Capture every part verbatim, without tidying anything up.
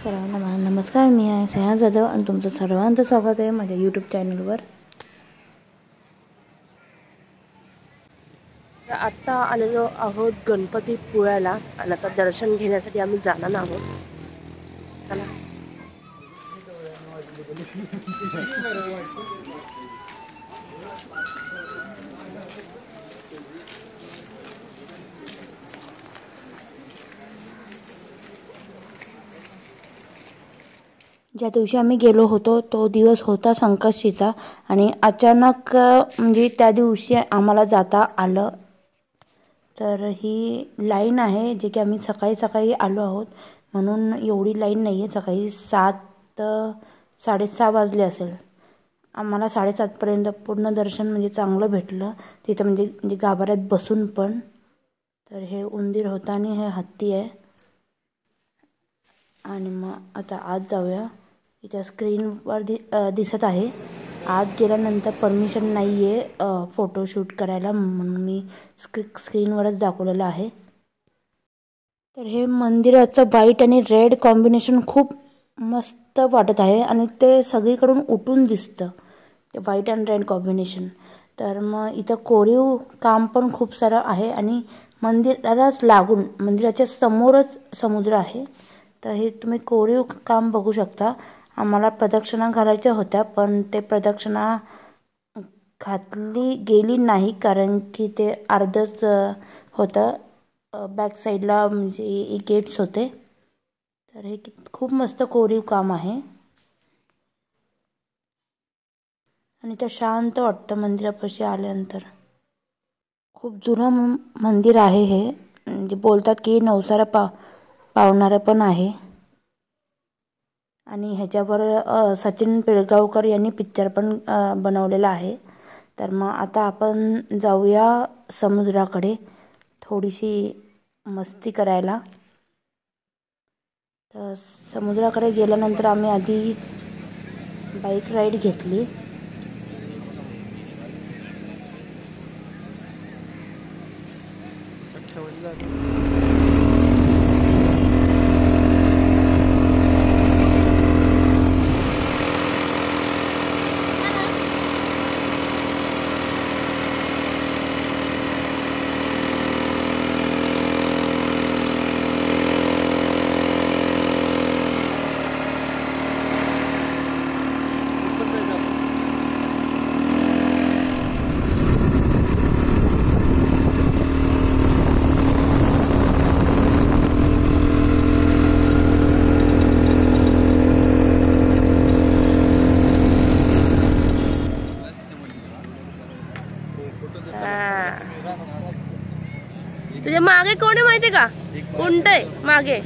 सर्वांना नमस्कार. मी आहे स्नेहा जाधव आणि तुमचं सर्वांचं स्वागत आहे माझ्या यूट्यूब चॅनलवर. आता आलेलो आहोत गणपतीपुळ्याला आणि आता दर्शन घेण्यासाठी आम्ही जाणार आहोत. चला. ज्या दिवशी आम्ही गेलो होतो तो दिवस होता संकष्टीचा आणि अचानक म्हणजे त्या दिवशी आम्हाला जाता आलं. तर ही लाईन आहे जे की आम्ही सकाळी सकाळी आलो आहोत म्हणून एवढी लाईन नाही आहे. सकाळी सात साडेसहा वाजले असेल. आम्हाला साडेसातपर्यंत पूर्ण दर्शन म्हणजे चांगलं भेटलं तिथं म्हणजे म्हणजे गाभाऱ्यात बसून पण. तर हे उंदीर होता आणि हे हत्ती आहे. आणि मग आता आज जाऊया. इथे स्क्रीनवर दि दिसत आहे आत गेल्यानंतर परमिशन नाही आहे फोटोशूट करायला म्हणून मी स्क्री स्क्रीनवरच दाखवलेलं आहे. तर हे मंदिराचं व्हाईट आणि रेड कॉम्बिनेशन खूप मस्त वाटत आहे आणि ते सगळीकडून उठून दिसतं ते व्हाईट अँड रेड कॉम्बिनेशन. तर मग इथं कोरीव काम पण खूप सारं आहे आणि मंदिरालाच लागून मंदिराच्या समोरच समुद्र आहे. तर हे तुम्ही कोरीव काम बघू शकता. आम्हाला प्रदक्षिणा घालायच्या होत्या पण ते प्रदक्षिणा घातली गेली नाही कारण की ते अर्धच होतं. बॅक साईडला म्हणजे गेट्स होते. तर हे खूप मस्त कोरीव काम आहे आणि ते शांत वाटतं मंदिरापाशी आल्यानंतर. खूप जुनं मंदिर आहे हे. म्हणजे बोलतात की नवसाला पा पावणारं पण आहे आणि ह्याच्यावर सचिन पिळगावकर यांनी पिक्चर पण बनवलेला आहे. तर मग आता आपण जाऊया समुद्राकडे थोडीशी मस्ती करायला. तर समुद्राकडे गेल्यानंतर आम्ही आधी बाईक राईड घेतली. तुझ्या मागे कोण आहे माहितीये का? उंट आहे मागे.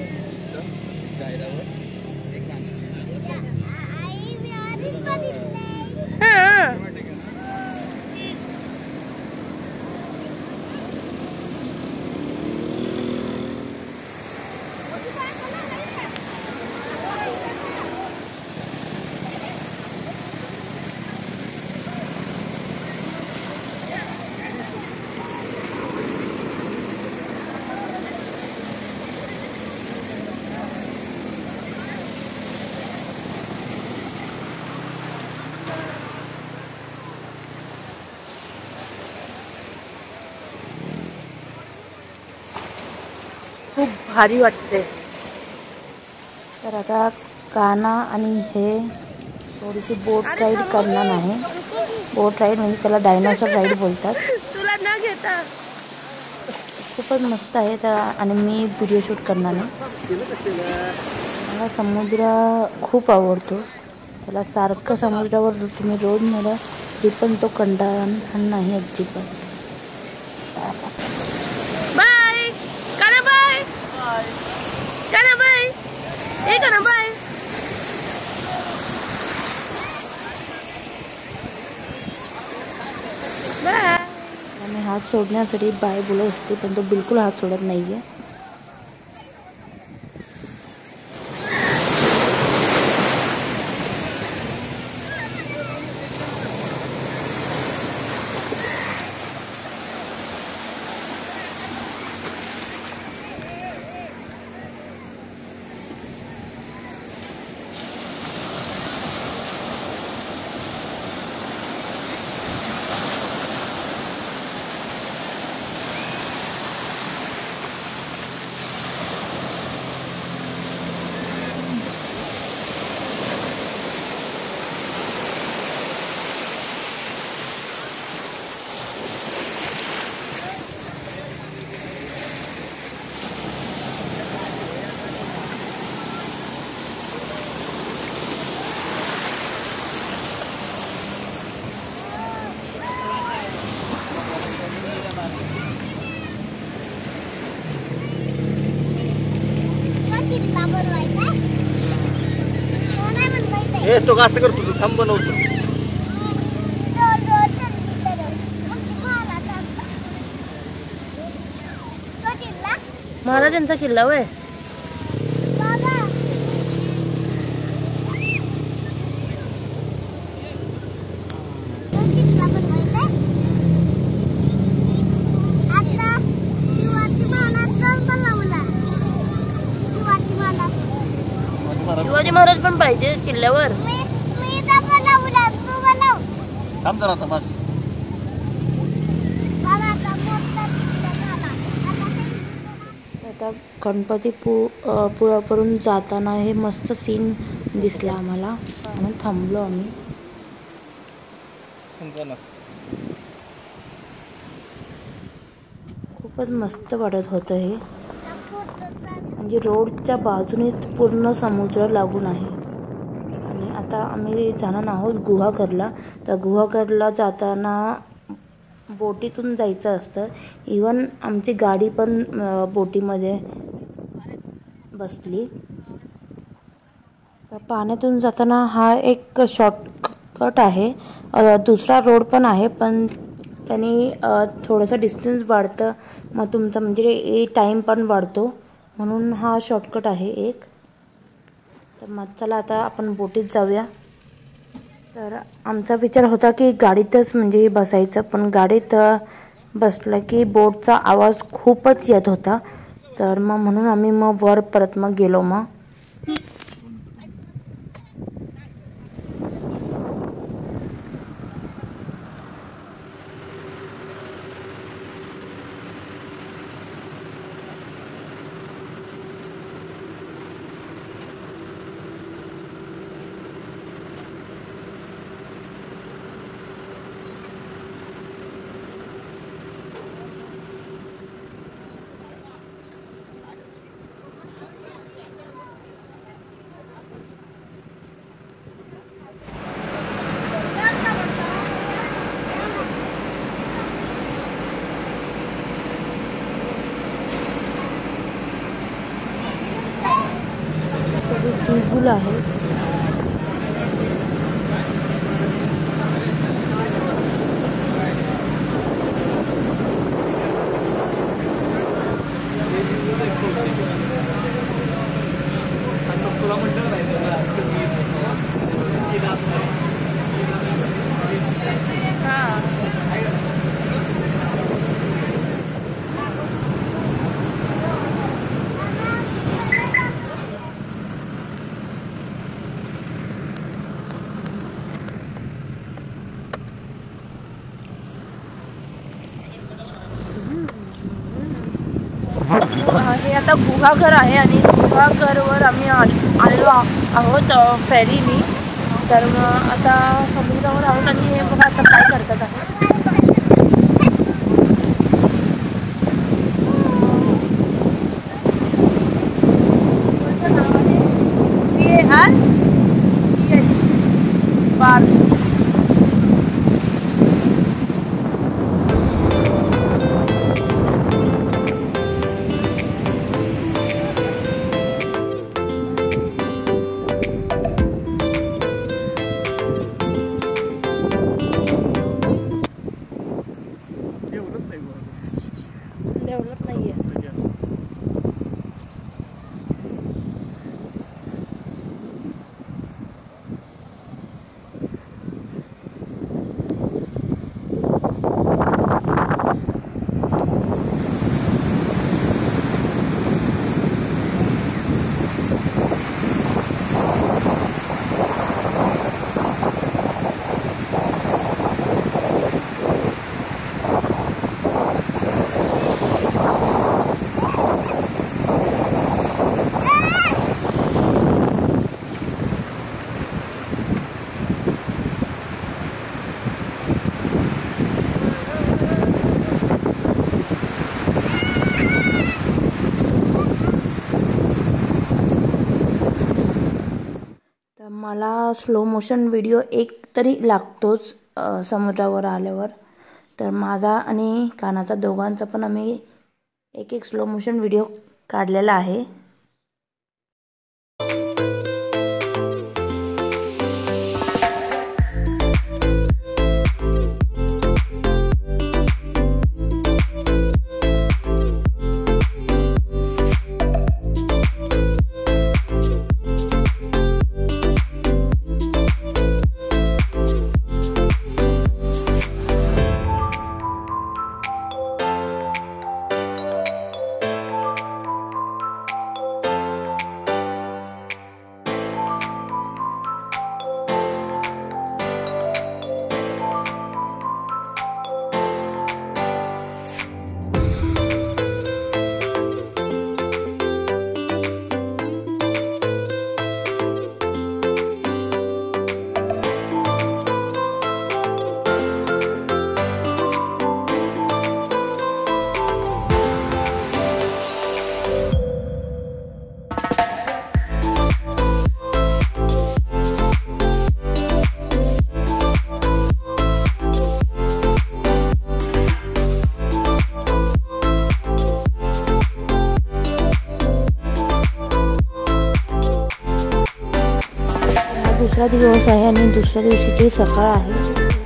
हा खूप भारी वाटते. तर आता काना आणि हे थोडीशी बोट राईड करणार आहे. बोट राईड म्हणजे त्याला डायनोसॉर राईड बोलतात. तुला न घेता खूपच मस्त आहे. तर आणि मी व्हिडिओ शूट करणार आहे. मला समुद्र खूप आवडतो. त्याला सारखं समुद्रावर तुम्ही रोज नेला तरी पण तो कंटाळा नाही अजिबात. बाय काना बाय काना बाय ए काना बाय. बाय. आणि हात सोडण्यासाठी बाय बोलत होते पण तो बिलकुल हात सोडत नाहीये. ए तो असं करतो तू थांब बनवतो. महाराजांचा किल्ला वय. शिवाजी महाराज पण पाहिजे किल्ल्यावर. थांब जरा आता बस. आता गणपती पु पुळावरून जाताना हे मस्त सीन दिसला आम्हाला म्हणून थांबलो आम्ही. खूपच मस्त वाटत होतं हे. म्हणजे रोडच्या बाजूने पूर्ण समुद्र लागून आहे. आणि आता आम्ही जाणार आहोत गुहागरला. तर गुहागरला जाताना बोटीतून जायचं असतं. इवन आमची गाडी पण बोटीमध्ये बसली. तर पाण्यातून जाताना हा एक शॉर्टकट आहे. दुसरा रोड पण आहे पण त्यांनी थोडंसं डिस्टन्स वाढतं मग तुमचा म्हणजे टाईम पण वाढतो म्हणून हा शॉर्टकट आहे एक. तर मग चला आता आपण बोटीत जाऊया. तर आमचा विचार होता की गाडीतच म्हणजे बसायचं पण गाडीत बसलं की बोटचा आवाज खूपच येत होता. तर मग म्हणून आम्ही मग वर परत मग गेलो. मग सगळे सीबूल आहेत. हे आता गुहागर आहे आणि गुहागरवर आम्ही आलेलो आहोत फेरीनी. तर मग आता समुद्रावर आहोत आणि हे बघा आता काय करतात आहे. बार डेव्हलप नाही आहे. मला स्लो मोशन व्हिडिओ एक तरी लागतोच समुद्रावर आल्यावर. तर माझा आणि कानाचा दोघांचा पण आम्ही एक एक स्लो मोशन व्हिडिओ काढलेला आहे. दुसरा दिवस आहे आणि दुसऱ्या दिवशीची सकाळ आहे.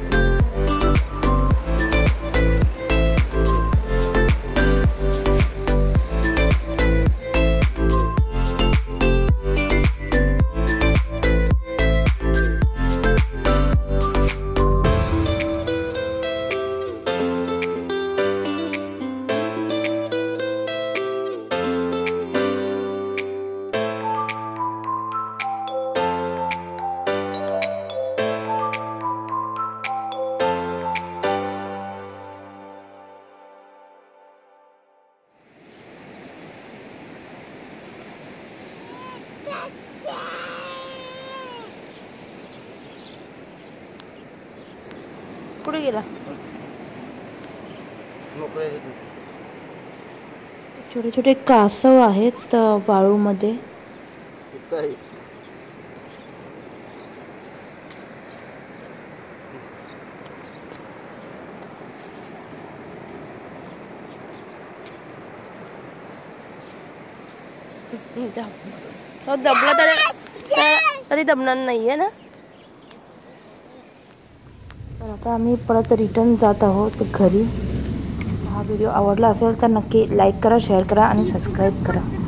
कुठे गेला? मोकळे आहेत. छोटे छोटे कासव आहेत वाळूमध्ये. इथं आहे. दबला तरी तरी दबणार नाहीये ना. तर आता आम्ही परत रिटर्न जात आहोत घरी. हा व्हिडिओ आवडला असेल तर नक्की लाईक करा, शेअर करा आणि सबस्क्राईब करा.